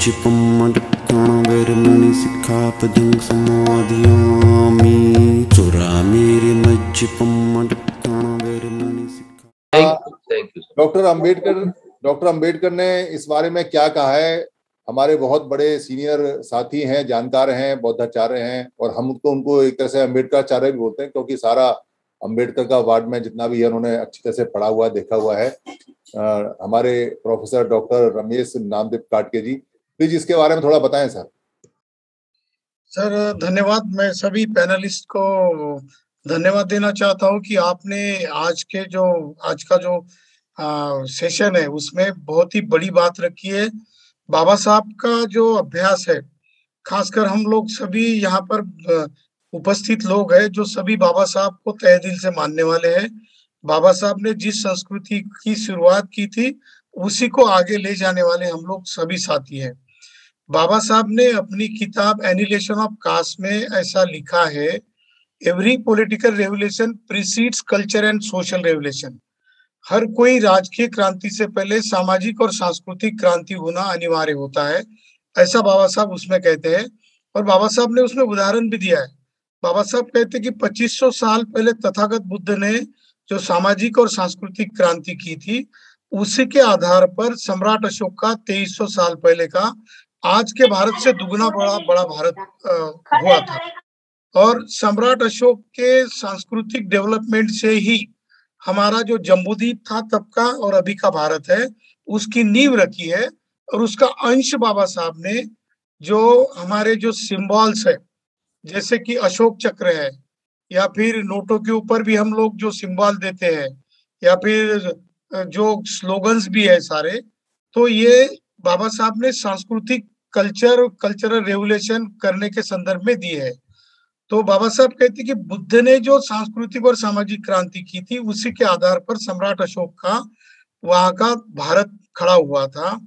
मज्जिपम्मटक्कण वैरमणि सिक्खापदं समाधियामि चुरा मेरे मज्जिपम्मटक्कण वैरमणि सिक्खा। थैंक यू डॉक्टर अंबेडकर ने इस बारे में क्या कहा है? हमारे बहुत बड़े सीनियर साथी हैं, जानकार हैं, बौद्धाचार्य हैं, और हम तो उनको एक तरह से अंबेडकराचार्य भी बोलते हैं, क्योंकि सारा अंबेडकर का वार्ड में जितना भी है उन्होंने अच्छी तरह से पढ़ा हुआ, देखा हुआ है। हमारे प्रोफेसर डॉक्टर रमेश नामदेव काटके जी, प्लीज इसके बारे में थोड़ा बताएं सर। सर धन्यवाद। मैं सभी पैनलिस्ट को धन्यवाद देना चाहता हूं कि आपने आज का जो सेशन है उसमें बहुत ही बड़ी बात रखी है। बाबा साहब का जो अभ्यास है, खासकर हम लोग सभी यहाँ पर उपस्थित लोग हैं जो सभी बाबा साहब को तहे दिल से मानने वाले हैं। बाबा साहब ने जिस संस्कृति की शुरुआत की थी उसी को आगे ले जाने वाले हम लोग सभी साथी हैं। बाबा साहब ने अपनी किताब एनिहिलेशन ऑफ कास्ट में ऐसा लिखा है, every political revolution precedes culture and social revolution. हर कोई राजकीय क्रांति से पहले सामाजिक और सांस्कृतिक क्रांति होना अनिवार्य होता है, ऐसा बाबा साहब उसमें कहते हैं। और बाबा साहब ने उसमें उदाहरण भी दिया है। बाबा साहब कहते हैं कि 2500 साल पहले तथागत बुद्ध ने जो सामाजिक और सांस्कृतिक क्रांति की थी, उसी के आधार पर सम्राट अशोक का 2300 साल पहले का आज के भारत से दुगना बड़ा भारत हुआ था। और सम्राट अशोक के सांस्कृतिक डेवलपमेंट से ही हमारा जो जम्बूद्वीप था तब का और अभी का भारत है, उसकी नींव रखी है। और उसका अंश बाबा साहब ने जो हमारे जो सिंबल्स है, जैसे कि अशोक चक्र है, या फिर नोटों के ऊपर भी हम लोग जो सिंबल देते हैं, या फिर जो स्लोगन्स भी है सारे, तो ये बाबा साहब ने सांस्कृतिक कल्चरल रेवोल्यूशन करने के संदर्भ में दी है। तो बाबा साहब कहते हैं कि बुद्ध ने जो सांस्कृतिक और सामाजिक क्रांति की थी उसी के आधार पर सम्राट अशोक का वहां का भारत खड़ा हुआ था।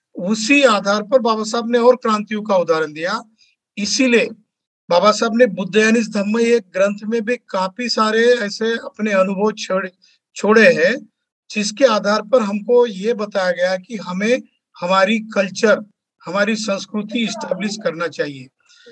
उसी आधार पर बाबा साहब ने और क्रांतियों का उदाहरण दिया। इसीलिए बाबा साहब ने बुद्ध यानी धम्म एक ग्रंथ में भी काफी सारे ऐसे अपने अनुभव छोड़े हैं, जिसके आधार पर हमको ये बताया गया कि हमें हमारी कल्चर, हमारी संस्कृति इस्टेब्लिश करना चाहिए।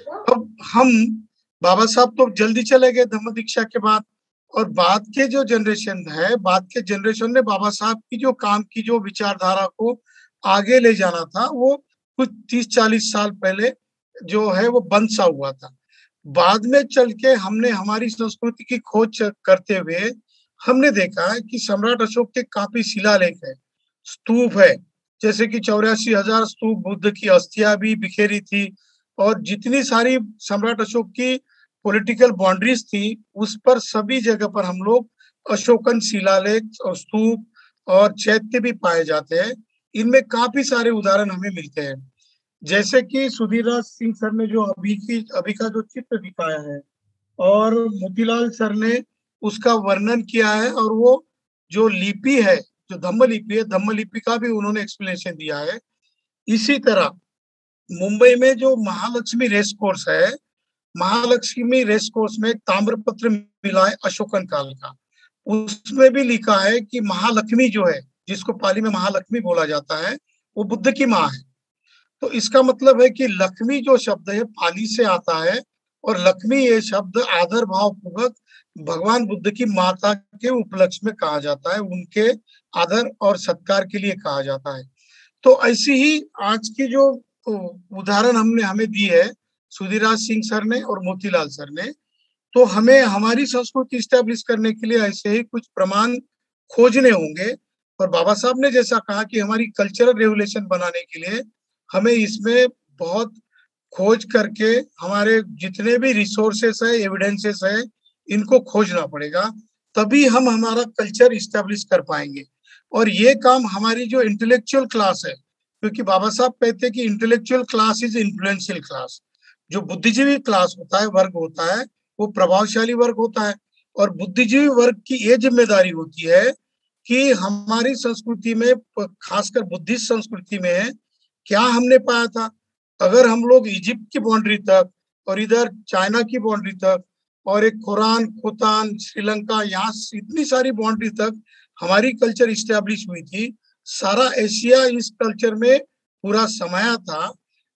अब हम बाबा साहब तो जल्दी चले गए धम्म दीक्षा के बाद, और बाद के जो जनरेशन है, बाद के जनरेशन ने बाबा साहब की जो काम की जो विचारधारा को आगे ले जाना था, वो कुछ 30-40 साल पहले जो है वो बंद सा हुआ था। बाद में चल के हमने हमारी संस्कृति की खोज करते हुए हमने देखा है कि सम्राट अशोक के काफी शिलालेख है, स्तूप है, जैसे कि 84,000 स्तूप बुद्ध की अस्थियां भी बिखेरी थी। और जितनी सारी सम्राट अशोक की पॉलिटिकल बाउंड्रीज थी, उस पर सभी जगह पर हम लोग अशोकन शिलालेख और स्तूप और चैत्य भी पाए जाते हैं। इनमें काफी सारे उदाहरण हमें मिलते हैं, जैसे कि सुधीरराज सिंह सर ने जो अभी का जो चित्र दिखाया है, और मोतीलाल सर ने उसका वर्णन किया है। और वो जो लिपि है, जो धम्म लिपि है, धम्म लिपि का भी उन्होंने एक्सप्लेनेशन दिया है। इसी तरह मुंबई में जो महालक्ष्मी रेस कोर्स है, महालक्ष्मी रेस कोर्स में ताम्रपत्र मिला है अशोकन काल का। उसमें भी लिखा है कि महालक्ष्मी जो है, जिसको पाली में महालक्ष्मी बोला जाता है, वो बुद्ध की माँ है। तो इसका मतलब है कि लक्ष्मी जो शब्द है पाली से आता है, और लक्ष्मी ये शब्द आदर भाव पूर्वक भगवान बुद्ध की माता के उपलक्ष्य में कहा जाता है, उनके आदर और सत्कार के लिए कहा जाता है। तो ऐसी ही आज की जो उदाहरण हमें दी है सुधीरराज सिंह सर ने और मोतीलाल सर ने, तो हमें हमारी संस्कृति स्टैब्लिश करने के लिए ऐसे ही कुछ प्रमाण खोजने होंगे। और बाबा साहब ने जैसा कहा कि हमारी कल्चरल रेवोल्यूशन बनाने के लिए हमें इसमें बहुत खोज करके हमारे जितने भी रिसोर्सेस है, एविडेंसेस है, इनको खोजना पड़ेगा, तभी हम हमारा कल्चर स्टैब्लिश कर पाएंगे। और ये काम हमारी जो इंटेलेक्चुअल क्लास है, क्योंकि बाबा साहब कहते हैं कि intellectual class is influential class. जो बुद्धिजीवी क्लास होता है, वर्ग होता है, वो प्रभावशाली वर्ग होता है। और बुद्धिजीवी वर्ग की ये जिम्मेदारी होती है कि हमारी संस्कृति में, खासकर बुद्धिस्ट संस्कृति में, क्या हमने पाया था। अगर हम लोग इजिप्ट की बाउंड्री तक और इधर चाइना की बाउंड्री तक और एक कुरान, खोतान, श्रीलंका, यहाँ इतनी सारी बाउंड्री तक हमारी कल्चर इस्टेब्लिश हुई थी, सारा एशिया इस कल्चर में पूरा समाया था,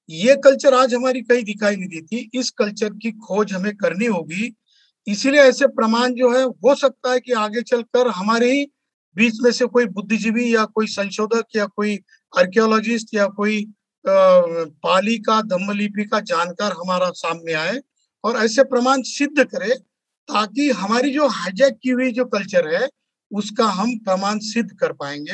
ये कल्चर आज हमारी कहीं दिखाई नहीं देती। इस कल्चर की खोज हमें करनी होगी। इसीलिए ऐसे प्रमाण जो है, हो सकता है कि आगे चलकर हमारे ही बीच में से कोई बुद्धिजीवी या कोई संशोधक या कोई आर्कियोलॉजिस्ट या कोई पाली का, धम्मलिपि का जानकार हमारा सामने आए और ऐसे प्रमाण सिद्ध करे, ताकि हमारी जो हाईजैक की हुई जो कल्चर है उसका हम प्रमाण सिद्ध कर पाएंगे।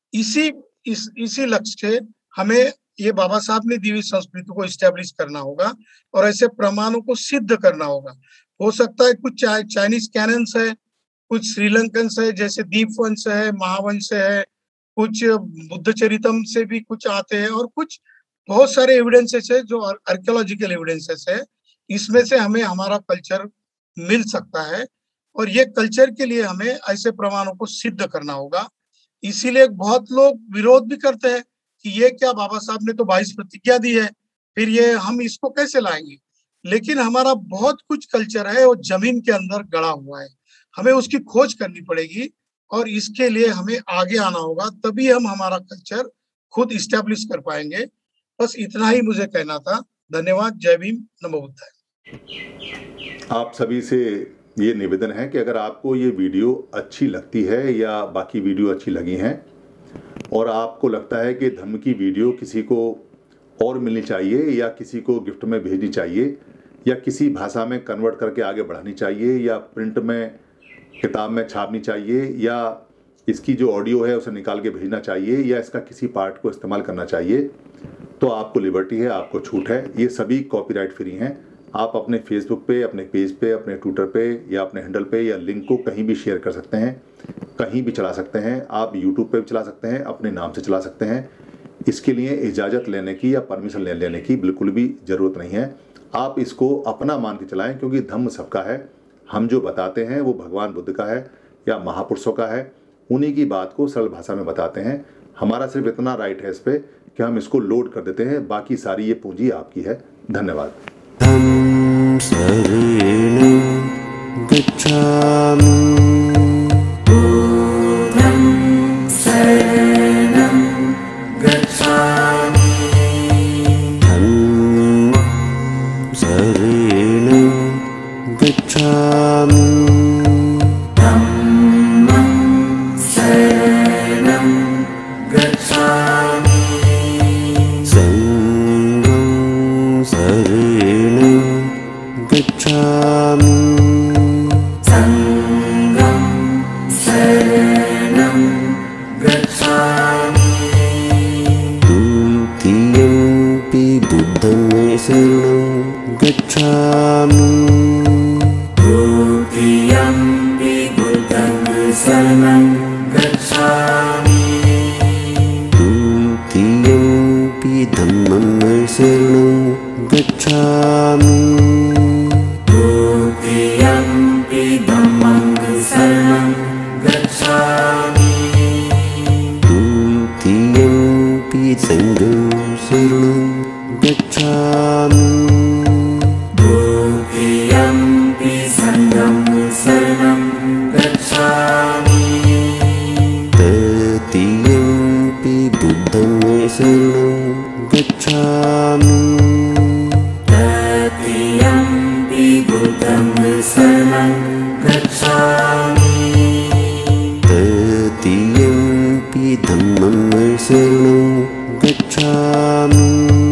इसी लक्ष्य से हमें ये बाबा साहब ने दी हुई संस्कृति को इस्टेब्लिश करना होगा और ऐसे प्रमाणों को सिद्ध करना होगा। हो सकता है कुछ चाइनीज कैनन्स है, कुछ श्रीलंकन है जैसे दीपवंश है, महावंश है, कुछ बुद्ध चरितम से भी कुछ आते हैं और कुछ बहुत सारे एविडेंसेस है जो आर्कियोलॉजिकल एविडेंसेस है। इसमें से हमें हमारा कल्चर मिल सकता है और ये कल्चर के लिए हमें ऐसे प्रमाणों को सिद्ध करना होगा। इसीलिए बहुत लोग विरोध भी करते हैं कि ये क्या, बाबा साहब ने तो 22 प्रतिज्ञा दी है, फिर ये हम इसको कैसे लाएंगे। लेकिन हमारा बहुत कुछ कल्चर है वो जमीन के अंदर गड़ा हुआ है, हमें उसकी खोज करनी पड़ेगी और इसके लिए हमें आगे आना होगा, तभी हम हमारा कल्चर खुद इस्टेब्लिश कर पाएंगे। बस इतना ही मुझे कहना था। धन्यवाद। जय भीम, नमो बुद्धाय। आप सभी से ये निवेदन है कि अगर आपको ये वीडियो अच्छी लगती है या बाकी वीडियो अच्छी लगी हैं और आपको लगता है कि धम्म की वीडियो किसी को और मिलनी चाहिए या किसी को गिफ्ट में भेजनी चाहिए या किसी भाषा में कन्वर्ट करके आगे बढ़ानी चाहिए या प्रिंट में, किताब में छापनी चाहिए या इसकी जो ऑडियो है उसे निकाल के भेजना चाहिए या इसका किसी पार्ट को इस्तेमाल करना चाहिए, तो आपको लिबर्टी है, आपको छूट है। ये सभी कॉपीराइट फ्री हैं। आप अपने फेसबुक पे, अपने पेज पे, अपने ट्विटर पे या अपने हैंडल पे या लिंक को कहीं भी शेयर कर सकते हैं, कहीं भी चला सकते हैं। आप यूट्यूब पे भी चला सकते हैं, अपने नाम से चला सकते हैं। इसके लिए इजाज़त लेने की या परमिशन लेने की बिल्कुल भी ज़रूरत नहीं है। आप इसको अपना मान के चलाएं, क्योंकि धम्म सबका है। हम जो बताते हैं वो भगवान बुद्ध का है या महापुरुषों का है, उन्हीं की बात को सरल भाषा में बताते हैं। हमारा सिर्फ इतना राइट है इस पर कि हम इसको लोड कर देते हैं, बाकी सारी ये पूंजी आपकी है। धन्यवाद। धम्म शरणं गच्छामि। बुद्धं शरणं गच्छामि। धम्मं शरणं गच्छामि। धम्मं शरणं गच्छामि। संघं शरणं गच्छामि। संघं शरणं गच्छामि। द्वितीयंपि बुद्धं शरणं गच्छामि। द्वितीयंपि बुद्धं शरणं गच्छामि। द्वितीयंपि धम्मं शरणं गच्छामि। द्वितीयंपि धम्मं शरणं गच्छामि। द्वितीयंपि संघं शरणं गच्छामि। द्वितीयंपि संघं शरणं गच्छामि। तृतीयंपि बुद्धं शरणं गच्छामि। तृतीयंपि बुद्धं शरणं गच्छामि। तृतीयंपि धम्मं शरणं गच्छामि।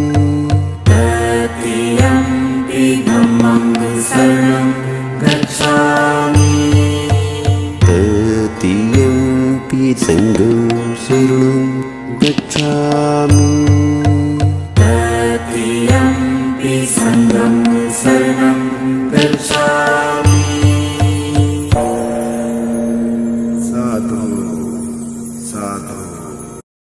तृतीयंपि धम्मं शरणं गच्छामि। तृतीयंपि संघं शरणं गच्छामि।